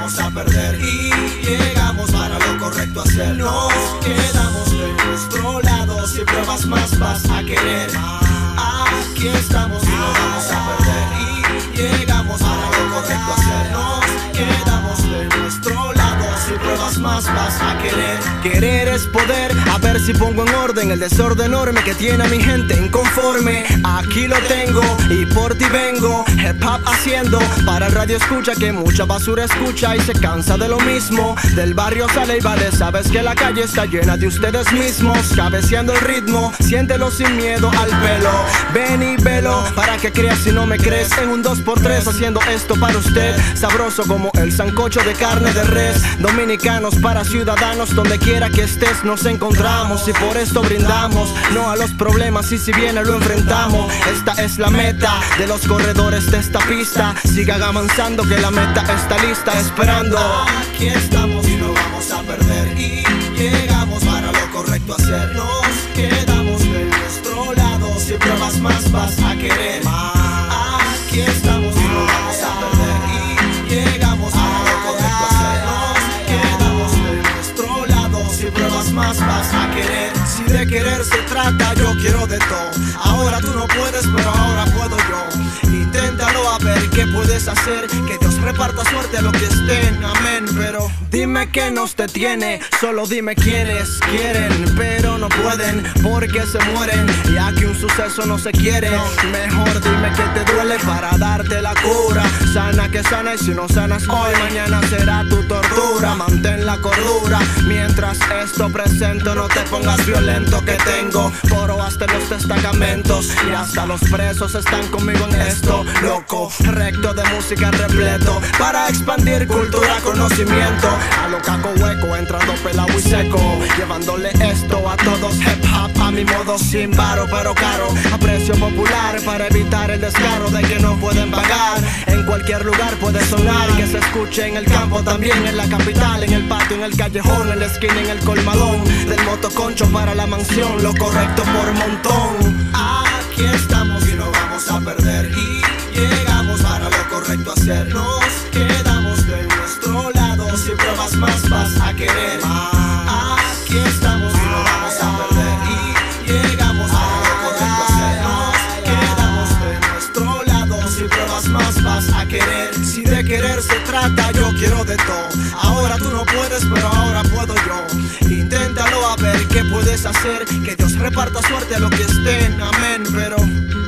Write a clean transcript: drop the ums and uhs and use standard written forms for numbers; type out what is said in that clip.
vamos a perder y llegamos para lo correcto hacer. Nos quedamos de nuestro lado, si pruebas más vas a querer. Aquí estamos y no vamos a perder y llegamos para lo correcto hacer. Nos quedamos de nuestro lado, si pruebas más vas a querer. Querer es poder, a ver si pongo en orden el desorden enorme que tiene a mi gente inconforme. Aquí lo tengo y por ti vengo, hip hop haciendo para el radio escucha que mucha basura escucha y se cansa de lo mismo. Del barrio sale y vale, sabes que la calle está llena de ustedes mismos, cabeceando el ritmo, siéntelo sin miedo al pelo. Ven y velo para que creas si no me crees, en un 2x3 haciendo esto para usted. Sabroso como el sancocho de carne de res, dominicanos para ciudadanos, donde quiera que estés nos encontramos y por esto brindamos, no a los problemas y si viene lo enfrentamos. Esta es la meta de los corredores de esta pista, sigan avanzando que la meta está lista esperando. Aquí estamos y no vamos a perder y llegamos para lo correcto hacer. Nos quedamos de nuestro lado, si pruebas más vas a querer. Aquí estamos y no vamos a perder y llegamos para lo correcto hacer. Nos quedamos de nuestro lado, si pruebas más vas a querer. Si de querer se trata, yo quiero de todo. Ahora tú no puedes, pero ahora puedo yo. Inténtalo a ver qué puedes hacer, que Dios reparta suerte a los que estén, amén. Pero dime qué nos detiene, solo dime quiénes quieren, pero no pueden porque se mueren, ya que un suceso no se quiere. Mejor dime que te duele para darte la cura. Sana que sana y si no sanas hoy, mañana será tu tortura. Mantén la cordura mientras esto presento, no te pongas violento que tengo foro hasta en los destacamentos y hasta los presos están conmigo en esto. Loco, recto de música repleto para expandir cultura, conocimiento. A lo caco hueco, entrando pelado y seco, llevándole esto a todos. Hip hop a mi modo, sin varo pero caro, a precio popular para evitar el descarro de que no pueden pagar. En cualquier lugar puede sonar, que se escuche en el campo, también en la capital, en el patio, en el callejón, en la esquina, en el colmadón, del motoconcho para la mansión, lo correcto por montón. Aquí estamos y no vamos a perder y llegamos para lo correcto hacer. Nos quedamos de nuestro lado, si pruebas más vas a querer. Aquí estamos y no vamos a perder y llegamos para lo correcto hacer. Nos quedamos de nuestro lado, si pruebas más vas a querer. Si de querer se trata, yo quiero de todo. Ahora tú no puedes, pero ahora puedo yo. Inténtalo a ver qué puedes hacer, que Dios reparta suerte a los que estén, amén. Pero